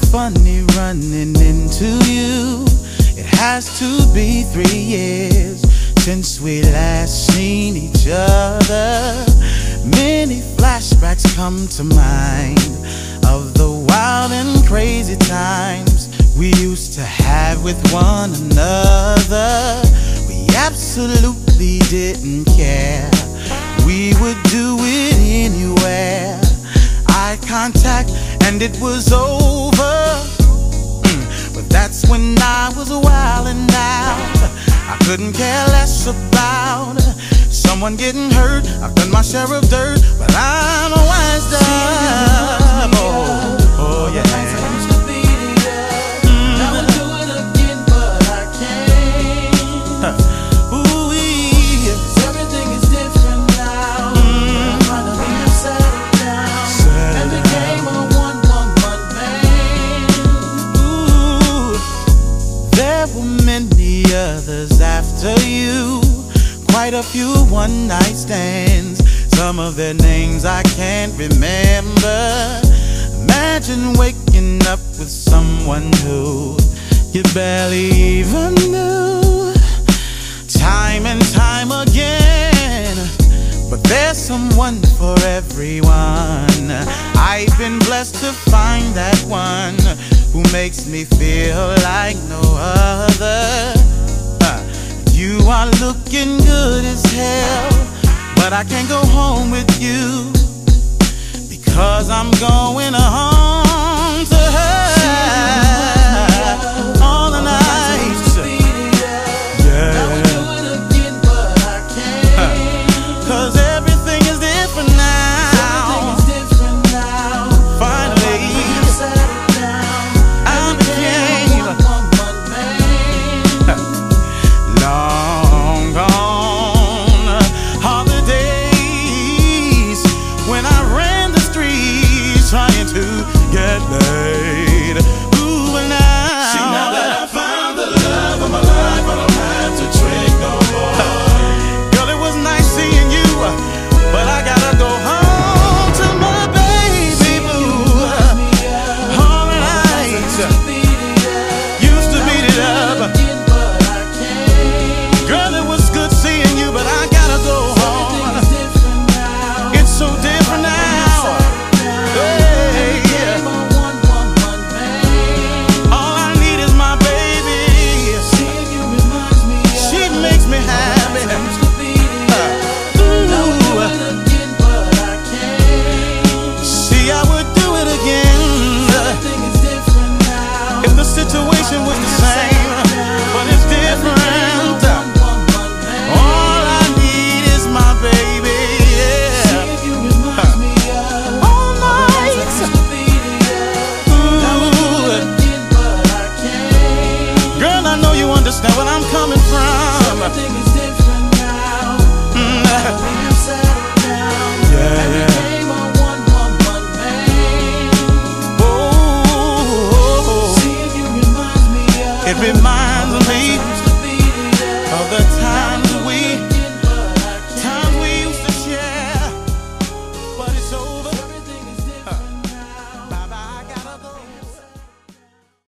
funny running into you. It has to be 3 years since we last seen each other. Many flashbacks come to mind of the wild and crazy times we used to have with one another. We absolutely didn't care. We would do it anywhere. Eye contact and it was over. But that's when I was wildin' out. I couldn't care less about someone getting hurt. I've done my share of dirt, but I'm wised up. Oh yeah. Others after you, quite a few one-night stands. Some of their names I can't remember. Imagine waking up with someone who you barely even knew. Time and time again, but there's someone for everyone. I've been blessed to find that one who makes me feel like no other. You are looking good as hell, but I can't go home with you because I'm going home.